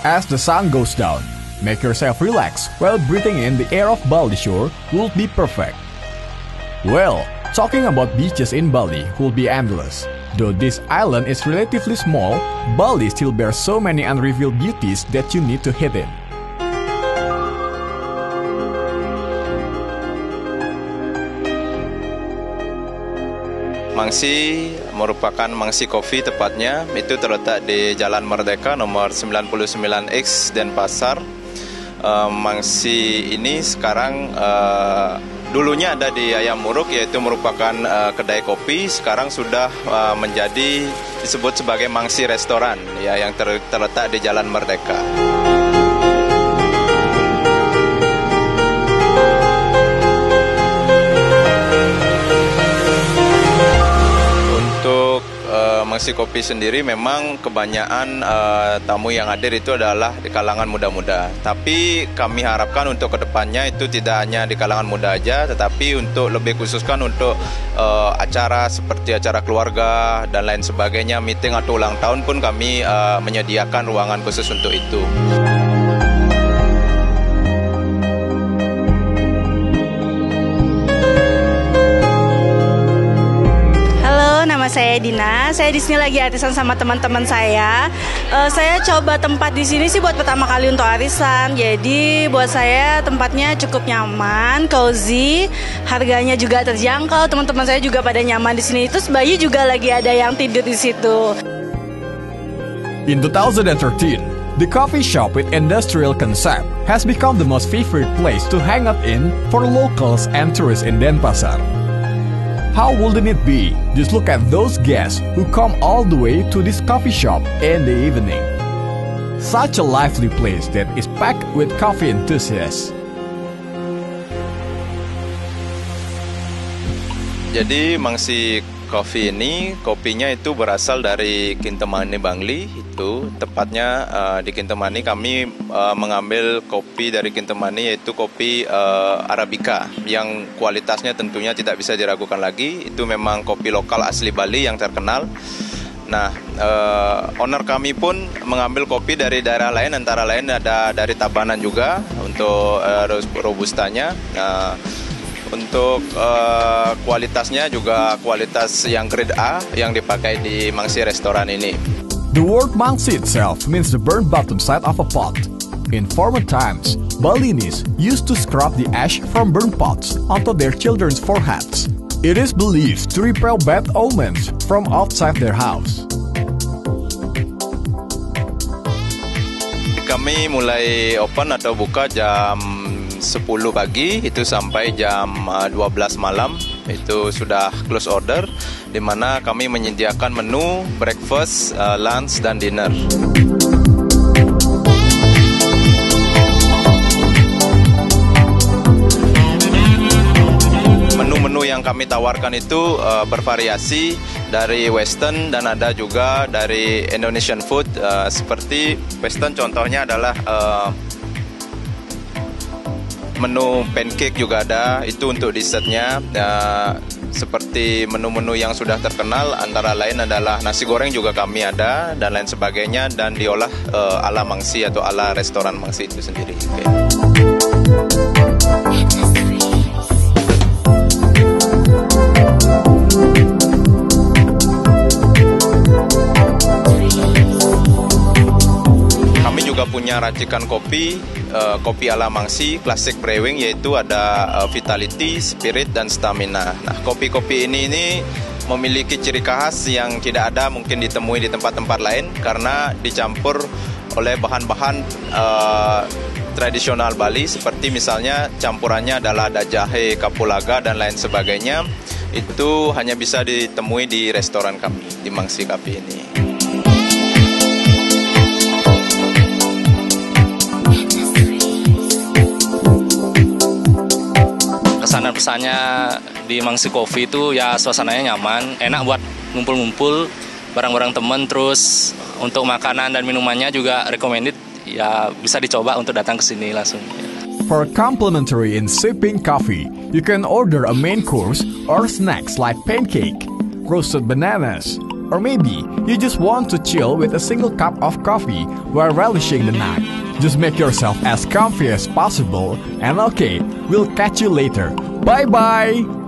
As the sun goes down, make yourself relax while breathing in the air of Bali shore will be perfect. Well, talking about beaches in Bali will be endless. Though this island is relatively small, Bali still bears so many unrevealed beauties that you need to hit in. Mangsi merupakan Mangsi Coffee tepatnya, itu terletak di Jalan Merdeka nomor 99X Denpasar. Mangsi ini sekarang dulunya ada di Ayam Muruk, yaitu merupakan kedai kopi. Sekarang sudah menjadi disebut sebagai Mangsi Restoran ya, yang terletak di Jalan Merdeka. Mangsi Kopi sendiri memang kebanyakan tamu yang hadir itu adalah di kalangan muda-muda. Tapi kami harapkan untuk kedepannya itu tidak hanya di kalangan muda aja, tetapi untuk lebih khususkan untuk acara seperti acara keluarga dan lain sebagainya, meeting atau ulang tahun pun kami menyediakan ruangan khusus untuk itu. Nama saya Dina, saya di sini lagi arisan sama teman-teman saya. Saya coba tempat di sini sih buat pertama kali untuk arisan. Jadi buat saya tempatnya cukup nyaman, cozy, harganya juga terjangkau. Teman-teman saya juga pada nyaman di sini. Terus bayi juga lagi ada yang tidur di situ. In 2013, the coffee shop with industrial concept has become the most favorite place to hang out in for locals and tourists in Denpasar. How wouldn't it be? Just look at those guests who come all the way to this coffee shop in the evening. Such a lively place that is packed with coffee enthusiasts. Jadi Mangsi Coffee ini, kopinya itu berasal dari Kintamani Bangli. Itu tepatnya di Kintamani kami mengambil kopi dari Kintamani, yaitu kopi Arabica yang kualitasnya tentunya tidak bisa diragukan lagi. Itu memang kopi lokal asli Bali yang terkenal. Nah, owner kami pun mengambil kopi dari daerah lain, antara lain ada dari Tabanan juga untuk robustanya. Untuk kualitasnya juga kualitas yang grade A yang dipakai di Mangsi Restoran ini. The word Mangsi itself means the burnt bottom side of a pot. In former times, Balinis used to scrub the ash from burnt pots onto their children's foreheads. It is believed to repel bad omens from outside their house. Kami mulai open atau buka jam 10 pagi itu sampai jam 12 malam. Itu sudah close order, di mana kami menyediakan menu breakfast, lunch, dan dinner. Menu-menu yang kami tawarkan itu bervariasi dari Western dan ada juga dari Indonesian food. Seperti Western contohnya adalah menu pancake juga ada, itu untuk dessertnya. Seperti menu-menu yang sudah terkenal antara lain adalah nasi goreng juga kami ada dan lain sebagainya, dan diolah ala Mangsi atau ala restoran Mangsi itu sendiri. Kami juga punya racikan kopi ala Mangsi Classic Brewing, yaitu ada Vitality, Spirit, dan Stamina. Nah, kopi-kopi ini memiliki ciri khas yang tidak ada mungkin ditemui di tempat-tempat lain karena dicampur oleh bahan-bahan tradisional Bali, seperti misalnya campurannya adalah ada jahe, kapulaga, dan lain sebagainya. Itu hanya bisa ditemui di restoran kami di Mangsi Coffee ini. Kesan-pesannya di Mangsi Coffee itu ya suasananya nyaman, enak buat ngumpul-ngumpul bareng-bareng temen. Terus untuk makanan dan minumannya juga recommended, ya bisa dicoba untuk datang ke sini langsung. For complimentary in sipping coffee, you can order a main course or snacks like pancake, roasted bananas, Or maybe you just want to chill with a single cup of coffee while relishing the night. Just make yourself as comfy as possible, and okay, we'll catch you later. Bye-bye!